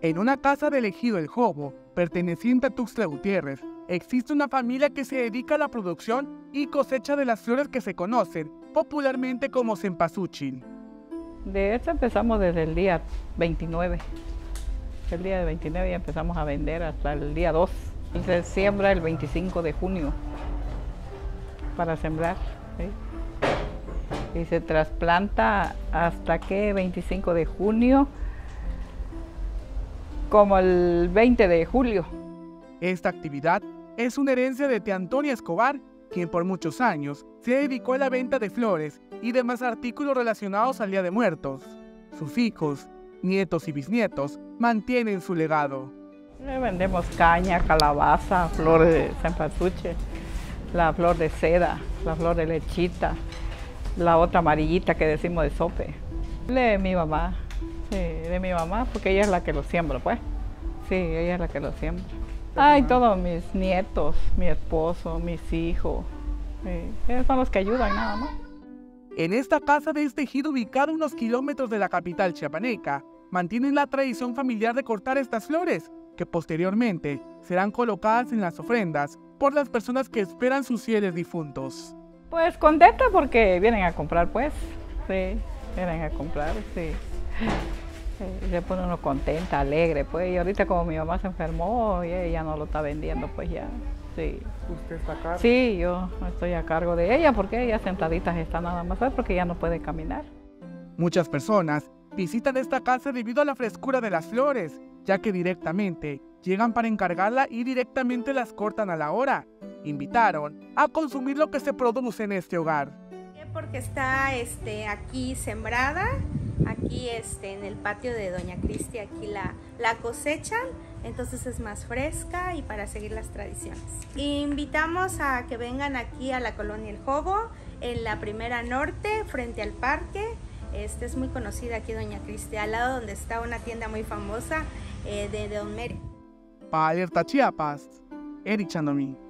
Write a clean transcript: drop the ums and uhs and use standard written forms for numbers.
En una casa del ejido El Jobo, perteneciente a Tuxtla Gutiérrez, existe una familia que se dedica a la producción y cosecha de las flores que se conocen popularmente como cempasúchil. De hecho empezamos desde el día 29. El día de 29 ya empezamos a vender hasta el día 2. Y se siembra el 25 de junio para sembrar, ¿sí? Y se trasplanta hasta que 25 de junio, como el 20 de julio. Esta actividad es una herencia de tía Antonia Escobar, quien por muchos años se dedicó a la venta de flores y demás artículos relacionados al Día de Muertos. Sus hijos, nietos y bisnietos mantienen su legado. Le vendemos caña, calabaza, flor de cempasúchil, la flor de seda, la flor de lechita, la otra amarillita que decimos de sope. De mi mamá, sí, de mi mamá, porque ella es la que lo siembra, pues. Sí, ella es la que lo siembra. Ay, todos mis nietos, mi esposo, mis hijos, ellos son los que ayudan nada más. En esta casa de este ejido, ubicada a unos kilómetros de la capital chiapaneca, mantienen la tradición familiar de cortar estas flores, que posteriormente serán colocadas en las ofrendas por las personas que esperan sus fieles difuntos. Pues contenta porque vienen a comprar, pues, sí, vienen a comprar, sí. Se pone uno contenta, alegre, pues, y ahorita como mi mamá se enfermó y ella no lo está vendiendo, pues ya, sí. ¿Usted está a cargo? Sí, yo estoy a cargo de ella porque ella sentadita está nada más, porque ya no puede caminar. Muchas personas visitan esta casa debido a la frescura de las flores, ya que directamente llegan para encargarla y directamente las cortan a la hora. Invitaron a consumir lo que se produce en este hogar. Porque está aquí sembrada, aquí en el patio de Doña Cristi, aquí la cosechan, entonces es más fresca y para seguir las tradiciones. Invitamos a que vengan aquí a la colonia El Jobo, en la Primera Norte, frente al parque. Es muy conocida aquí Doña Cristi, al lado donde está una tienda muy famosa de Don Meri. Para Alerta Chiapas, Eric Chandomí.